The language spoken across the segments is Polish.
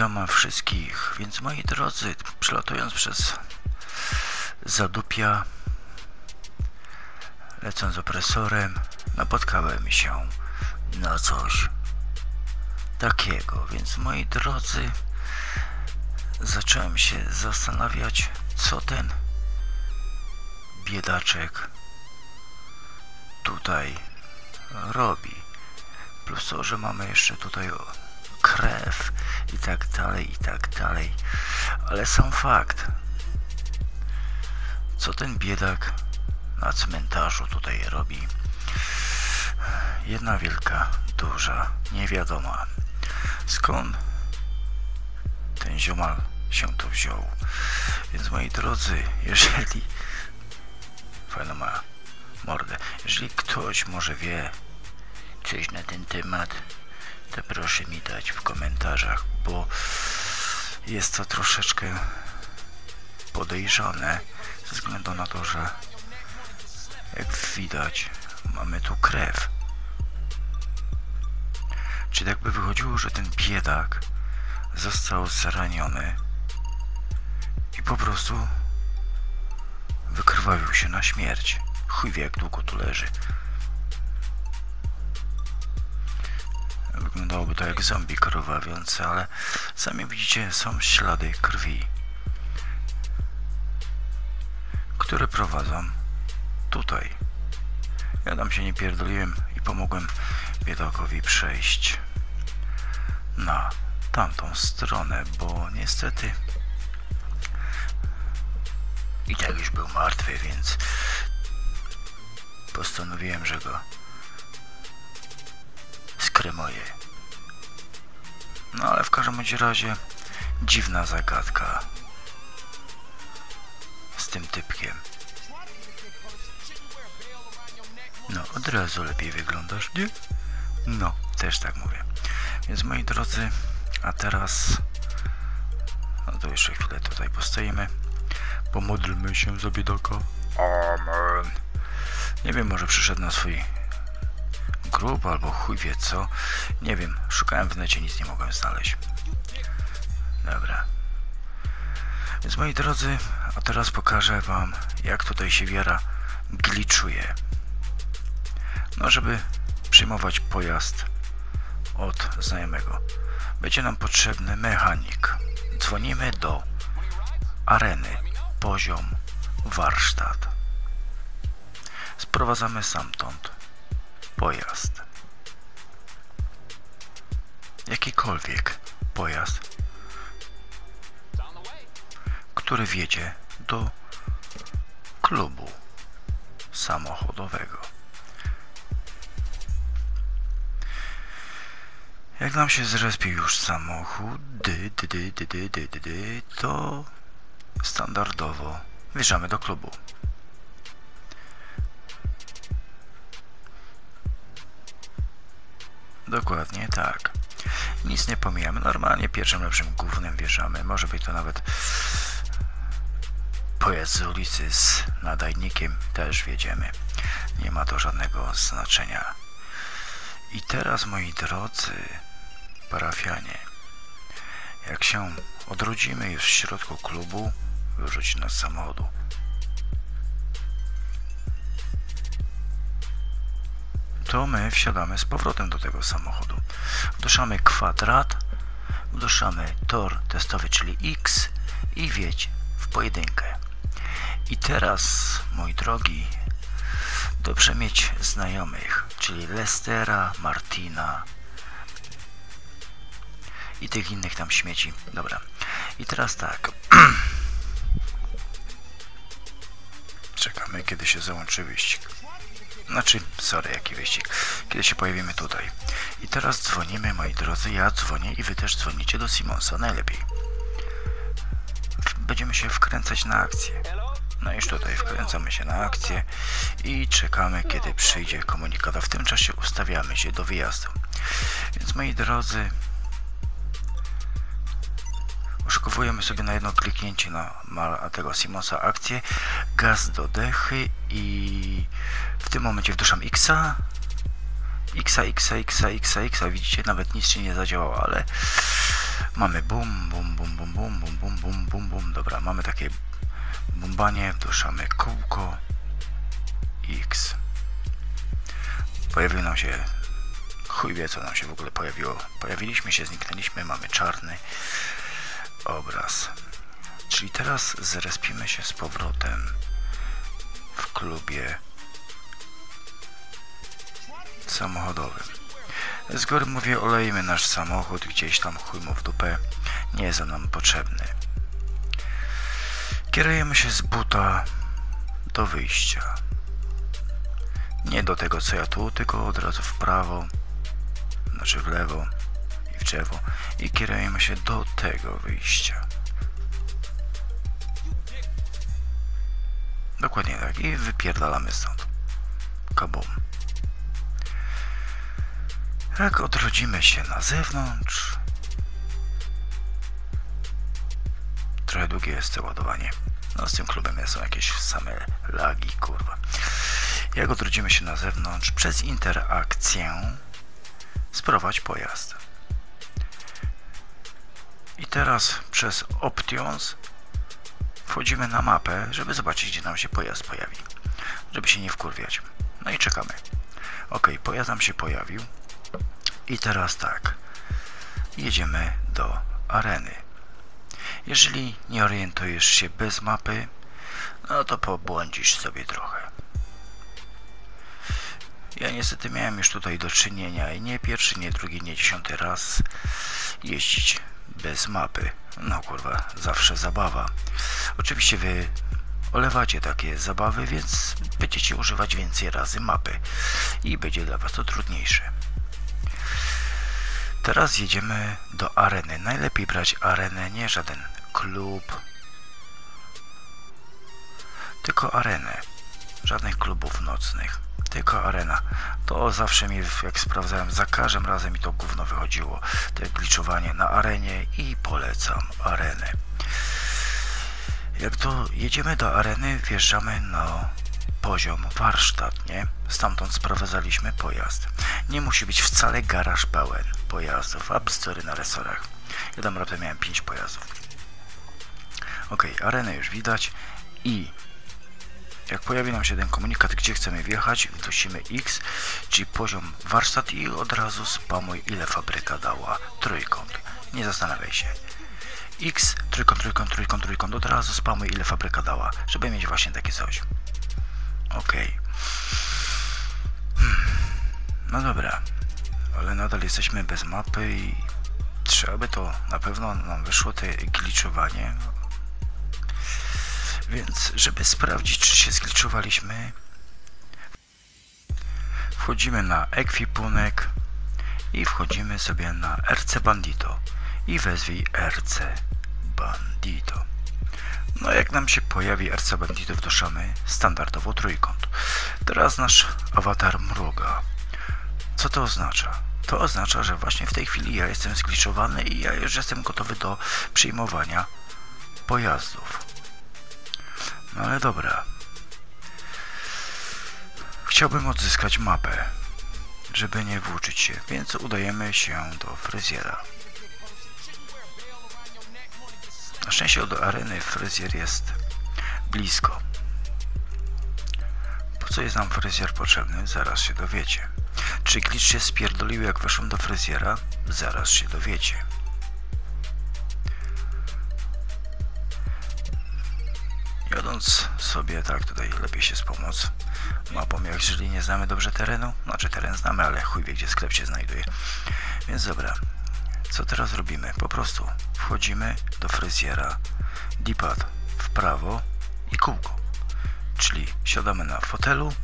Witam wszystkich, więc moi drodzy, przelatując przez Zadupia, lecąc opresorem, napotkałem się na coś takiego, więc moi drodzy, zacząłem się zastanawiać, co ten biedaczek tutaj robi. Plus to, że mamy jeszcze tutaj krew i tak dalej, ale sam fakt, co ten biedak na cmentarzu tutaj robi, jedna wielka, duża niewiadoma, skąd ten ziomal się tu wziął. Więc moi drodzy, jeżeli fajna ma mordę, jeżeli ktoś może wie coś na ten temat, to proszę mi dać w komentarzach, bo jest to troszeczkę podejrzane ze względu na to, że jak widać mamy tu krew. Czyli jakby wychodziło, że ten biedak został zraniony i po prostu wykrwawił się na śmierć. Chuj wie, jak długo tu leży. Wyglądałoby to jak zombie krwawiący, ale sami widzicie, są ślady krwi, które prowadzą tutaj. Ja tam się nie pierdoliłem i pomogłem biedakowi przejść na tamtą stronę, bo niestety i tak już był martwy, więc postanowiłem, że go skremuję. No ale w każdym razie dziwna zagadka z tym typkiem. No, od razu lepiej wyglądasz, nie? No, też tak mówię. Więc moi drodzy, a teraz no to jeszcze chwilę tutaj postoimy. Pomódlmy się za biedaka. Amen. Nie wiem, może przyszedł na swój grób albo chuj wie co. Nie wiem, szukałem w necie, nic nie mogłem znaleźć. Dobra. Więc moi drodzy, a teraz pokażę wam, jak tutaj się wiara glitchuje. No, żeby przyjmować pojazd od znajomego, będzie nam potrzebny mechanik. Dzwonimy do areny, poziom, warsztat. Sprowadzamy stamtąd pojazd. Jakikolwiek pojazd, który wjedzie do klubu samochodowego. Jak nam się zrespi już samochód, to standardowo wjeżdżamy do klubu. Dokładnie tak. Nic nie pomijamy. Normalnie pierwszym lepszym gównem wjeżdżamy. Może być to nawet pojazd z ulicy z nadajnikiem. Też wjedziemy. Nie ma to żadnego znaczenia. I teraz, moi drodzy parafianie, jak się odrodzimy już w środku klubu, wyrzucić nas z samochodu. To my wsiadamy z powrotem do tego samochodu. Wduszamy kwadrat, wduszamy tor testowy, czyli X i wjedź w pojedynkę. I teraz, mój drogi, dobrze mieć znajomych, czyli Lestera, Martina i tych innych tam śmieci. Dobra. I teraz tak. Czekamy, kiedy się załączy wyścig. Znaczy, sorry, jaki wyścig. Kiedy się pojawimy tutaj. I teraz dzwonimy, moi drodzy. Ja dzwonię i wy też dzwonicie do Simonsa. Najlepiej. Będziemy się wkręcać na akcję. No już tutaj wkręcamy się na akcję i czekamy, kiedy przyjdzie komunikat. A w tym czasie ustawiamy się do wyjazdu. Więc, moi drodzy, uszykowujemy sobie na jedno kliknięcie na tego Simonsa akcję, gaz do dechy i w tym momencie wduszam X-a, widzicie, nawet nic się nie zadziałało, ale Mamy bum, bum, bum, bum, bum, bum, bum, bum, bum, bum. Dobra, mamy takie bumbanie, wduszamy kółko X. Pojawił nam się, chuj wie co nam się w ogóle pojawiło. Pojawiliśmy się, zniknęliśmy, mamy czarny obraz. Czyli teraz zrespimy się z powrotem w klubie samochodowym. Z góry mówię, olejmy nasz samochód gdzieś tam, chuj mu w dupę, nie jest on nam potrzebny. Kierujemy się z buta do wyjścia. Nie do tego co ja tu, tylko od razu w prawo, znaczy w lewo i w drzewo i kierujemy się do tego wyjścia. Dokładnie tak i wypierdalamy stąd. Kabum. Jak odrodzimy się na zewnątrz, trochę długie jest to ładowanie. No z tym klubem są jakieś same lagi, kurwa. Jak odrodzimy się na zewnątrz, przez interakcję sprowadź pojazd. I teraz przez Options wchodzimy na mapę, żeby zobaczyć, gdzie nam się pojazd pojawi. Żeby się nie wkurwiać. No i czekamy. Ok, pojazd nam się pojawił. I teraz tak. Jedziemy do areny. Jeżeli nie orientujesz się bez mapy, no to pobłądzisz sobie trochę. Ja niestety miałem już tutaj do czynienia i nie pierwszy, nie drugi, nie 10 raz jeździć bez mapy. No kurwa, zawsze zabawa. Oczywiście wy olewacie takie zabawy, więc będziecie używać więcej razy mapy i będzie dla was to trudniejsze. Teraz jedziemy do areny. Najlepiej brać arenę, nie żaden klub, tylko arenę. Żadnych klubów nocnych, tylko arena. To zawsze mi, jak sprawdzałem, za każdym razem mi to gówno wychodziło. To gliczowanie na arenie i polecam arenę. Jak to jedziemy do areny, wjeżdżamy na poziom warsztat, nie? Stamtąd sprowadzaliśmy pojazd. Nie musi być wcale garaż pełen pojazdów, a bzdury na resorach. Ja tam raptem miałem 5 pojazdów. Ok, arenę już widać i jak pojawi nam się ten komunikat, gdzie chcemy wjechać, wdusimy X, czyli poziom warsztat i od razu spamuj, ile fabryka dała. Trójkąt. Nie zastanawiaj się. X, trójkąt, od razu spamuj, ile fabryka dała, żeby mieć właśnie takie coś. Ok. No dobra, ale nadal jesteśmy bez mapy i trzeba by to, na pewno nam wyszło te gliczowanie. Więc żeby sprawdzić, czy się zgliczowaliśmy, wchodzimy na ekwipunek i wchodzimy sobie na RC Bandito i wezwij RC Bandito. No jak nam się pojawi RC Bandito, wduszamy standardowo trójkąt. Teraz nasz awatar mruga. Co to oznacza? To oznacza, że właśnie w tej chwili ja jestem zgliczowany i ja już jestem gotowy do przyjmowania pojazdów. No ale dobra. Chciałbym odzyskać mapę, żeby nie włóczyć się, więc udajemy się do fryzjera. Na szczęście do areny fryzjer jest blisko. Po co jest nam fryzjer potrzebny? Zaraz się dowiecie. Czy glitch się spierdolił, jak weszłem do fryzjera? Zaraz się dowiecie. Jadąc sobie, tak, tutaj lepiej się wspomóc mapą, jak jeżeli nie znamy dobrze terenu. Znaczy teren znamy, ale chuj wie, gdzie sklep się znajduje. Więc dobra, co teraz robimy? Po prostu wchodzimy do fryzjera, D-pad w prawo i kółko. Czyli siadamy na fotelu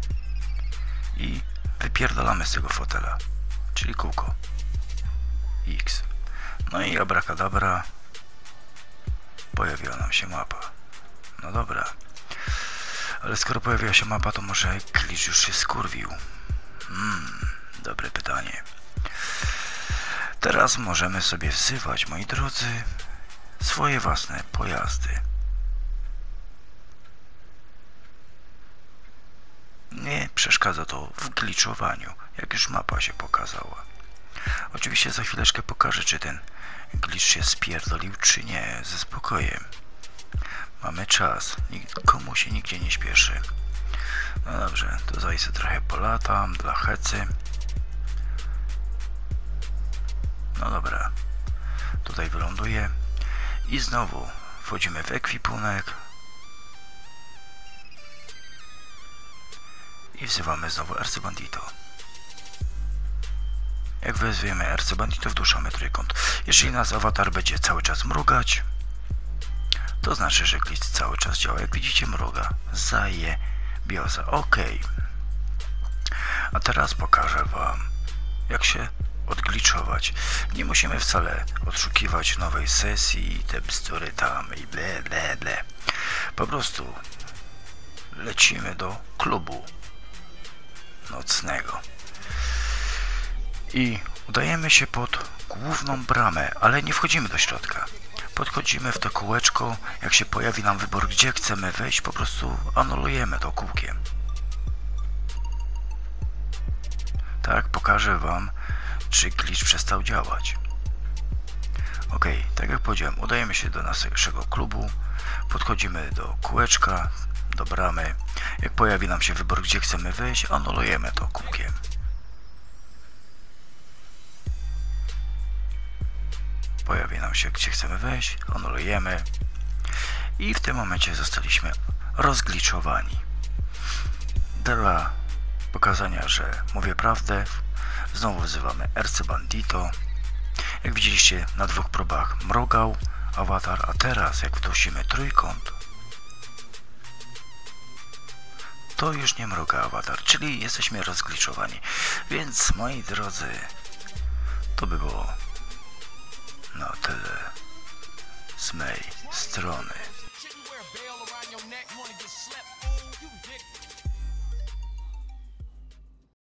i wypierdalamy z tego fotela, czyli kółko X. No i abracadabra, pojawiła nam się mapa. No dobra, ale skoro pojawiła się mapa, to może glitch już się skurwił? Dobre pytanie. Teraz możemy sobie wzywać, moi drodzy, swoje własne pojazdy. Nie przeszkadza to w glitchowaniu, jak już mapa się pokazała. Oczywiście za chwileczkę pokażę, czy ten glitch się spierdolił, czy nie, ze spokojem. Mamy czas, nikomu się nigdzie nie śpieszy. No dobrze, to zajdę trochę polatam dla hecy. No dobra, tutaj wyląduję i znowu wchodzimy w ekwipunek i wzywamy znowu Arcybandito. Jak wezwiemy Arcybandito, wduszamy trójkąt. Jeżeli nasz awatar będzie cały czas mrugać, to znaczy, że glitch cały czas działa. Jak widzicie, mruga. Zajebioza. Ok. A teraz pokażę wam, jak się odgliczować. Nie musimy wcale odszukiwać nowej sesji, te bzdury tam i ble, ble, ble. Po prostu lecimy do klubu nocnego i udajemy się pod główną bramę, ale nie wchodzimy do środka. Podchodzimy w to kółeczko, jak się pojawi nam wybór, gdzie chcemy wejść, po prostu anulujemy to kółkiem. Tak, pokażę wam, czy glitch przestał działać. Ok, tak jak powiedziałem, udajemy się do naszego klubu, podchodzimy do kółeczka, do bramy. Jak pojawi nam się wybór, gdzie chcemy wejść, anulujemy to kółkiem. Pojawi nam się, gdzie chcemy wejść, anulujemy i w tym momencie zostaliśmy rozgliczowani. Dla pokazania, że mówię prawdę, znowu wzywamy Arcybandito. Jak widzieliście, na dwóch próbach mrugał awatar, a teraz jak wdusimy trójkąt, to już nie mruga awatar, czyli jesteśmy rozgliczowani. Więc moi drodzy, to by było na tyle z mojej strony.